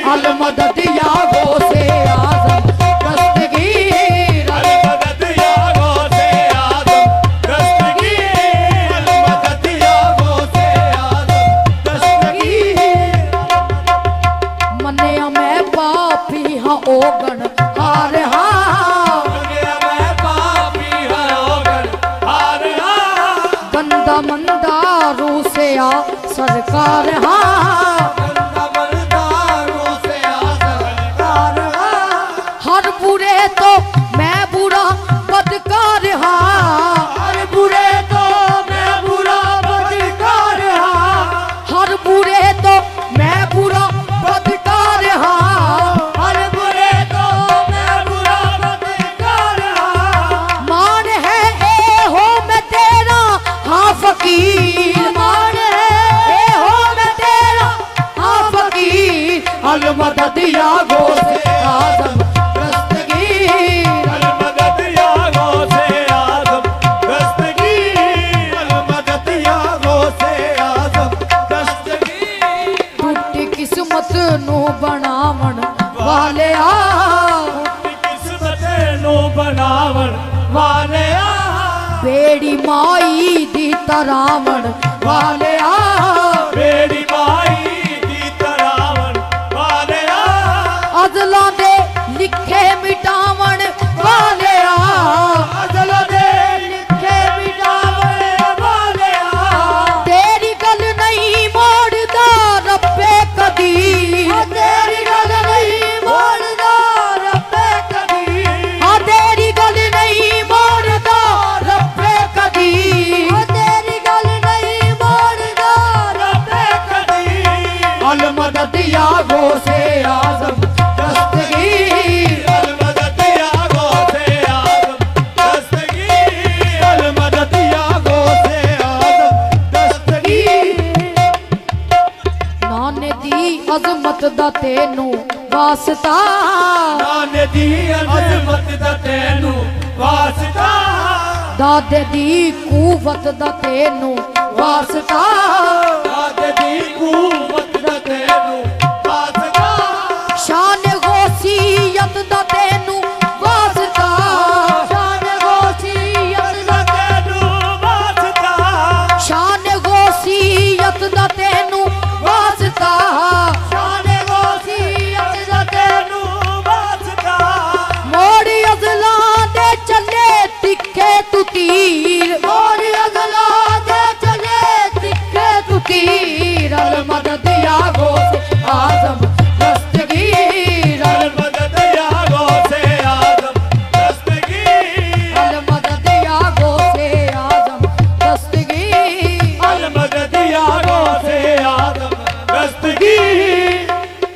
अल मदद या गौसे आजम दस्तगीर, अल मदद या गौसे आजम दस्तगीर, अल मदद या गौसे आजम दस्तगीर। मन्निया मैं पापी हाँ ओगन हार हाँ, मन्निया मैं पापी हाँ ओगन हार हाँ, बंदा मंदा रू से आ सरकार हाँ, बंदा मंदा रू से आ सरकार हाँ, हर बुरे तो मैं बुरा बदकार हाँ, हर बुरे तो मैं बुरा बदकार हाँ, हर बुरे तो मैं बुरा बदकार हाँ, हर बुरे तो मैं बुरा बदकार हाँ, मान है ए हो मैं तेरा हाँ फकीर, मान है ए हो मैं तेरा हाँ फकीर, अल मदद या गौसे आजम दस्तगीर, अल मदद या गौसे आजम दस्तगीर, अल मदद या गौसे आजम दस्तगीर। टूटी किस्मत नू बनावन वाले आ, टूटी किस्मत नू बनावन वाले आ, बेड़ी माई दी तरावण वाले आ, बेड़ी माई दी तरावण वाले आ, अदला दे लिखे मिटावण वाले आ, अदला दे लिखे मिटावण वाले आ, तेरी गल नहीं मोड़दा रब्बे कदी, तेरी गल नहीं मोड़दा रब्बे कदी, हाँ तेरी गल नहीं मोड़दा रब्बे कदी, तेरी गल नहीं मोड़दा रब्बे कदी, अल मदद या गौसे आजम दस्तगीर, अल मदद या गौसे आजम दस्तगीर, अल मदद या गौसे आजम दस्तगीर। नाने दी अजमत दा तेनू वास्ता, नाने दी अजमत दा तेनू वास्ता, दादे दी कुवत दा तेनू वास्ता, दादे दी कुवत दा तेनू वास्ता, शान गौसियत दा तेनू वास्ता, शान गौसियत दा तेनू वास्ता, शान गौसियत दा तेनू वास्ता, शान गौसियत दा तेनू वास्ता, मोड़ी अज़ला दे चले तिखे तू तीर, मोड़ी अज़ला दे चले तिखे तू तीर, अल मदद या गौसे आजम दस्तगीर, अल मदद या गौसे आजम दस्तगीर, अल मदद या गौसे आजम दस्तगीर, अल मदद या गौसे आजम दस्तगीर।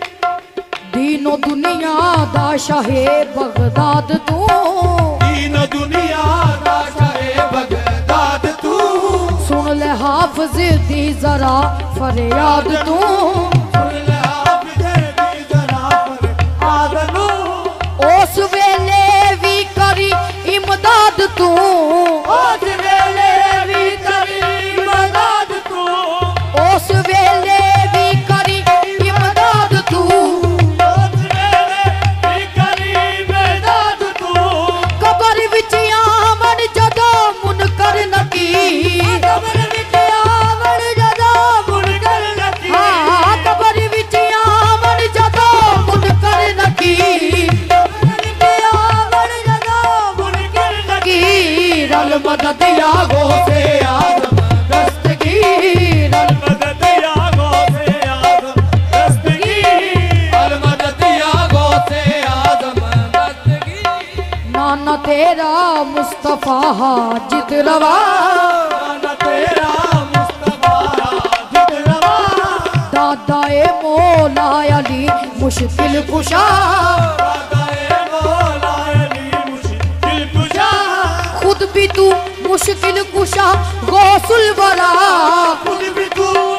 दीनो दुनिया दा शाहे बगदाद तू, दीनो दुनिया दा शाहे बगदाद तू, सुन ले हाफिज दी जरा फरियाद तू, सुन ले हाफिज दी जरा फरियाद तू, उस वेले भी करी इमदाद तू, उस वेले भी करी इमदाद तू, उस वेले भी करी इमदाद तू, उस वेले भी करी इमदाद तू, कबर विच आवन जदों मुनकर नकीर, कबर विच आवन जदों मुनकर नकीर, हाँ कबर विच आवन जदों मुनकर नकीर, कबर विच आवन जदों मुनकर नकीर, अल मदद या गौसे आजम दस्तगीर, अल मदद या गौसे आजम दस्तगीर, अल मदद या गौसे आजम दस्तगीर। नाना तेरा मुस्तफा हाजिद रवा, नाना तेरा मुस्तफा हाजिद रवा, दादा ए मौला अली मुश्किल कुशा, दादा ए मौला अली मुश्किल कुशा, खुद भी तू मुश्किल कुशा गौसुल वरा, खुद भी तू